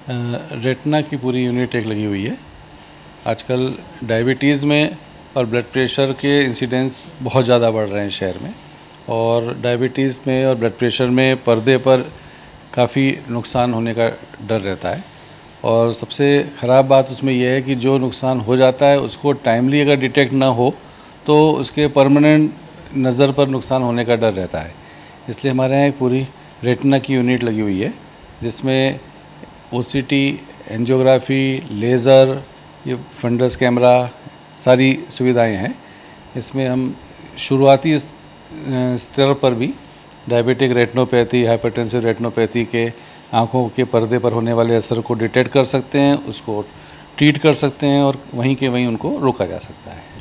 Retina की पूरी unit एक लगी हुई है। आजकल डायबिटीज़ में और ब्लड प्रेशर के इंसिडेंस बहुत ज़्यादा बढ़ रहे हैं शहर में, और डायबिटीज़ में और ब्लड प्रेशर में पर्दे पर काफ़ी नुकसान होने का डर रहता है। और सबसे ख़राब बात उसमें यह है कि जो नुकसान हो जाता है उसको टाइमली अगर डिटेक्ट ना हो तो उसके परमानेंट नज़र पर नुकसान होने का डर रहता है। इसलिए हमारे यहाँ एक पूरी रेटिना की यूनिट लगी हुई है जिसमें ओसीटी, एंजियोग्राफी, लेज़र, ये फंडस कैमरा, सारी सुविधाएं हैं। इसमें हम शुरुआती स्तर पर भी डायबिटिक रेटिनोपैथी, हाइपरटेंसिव रेटिनोपैथी के आँखों के पर्दे पर होने वाले असर को डिटेक्ट कर सकते हैं, उसको ट्रीट कर सकते हैं और वहीं के वहीं उनको रोका जा सकता है।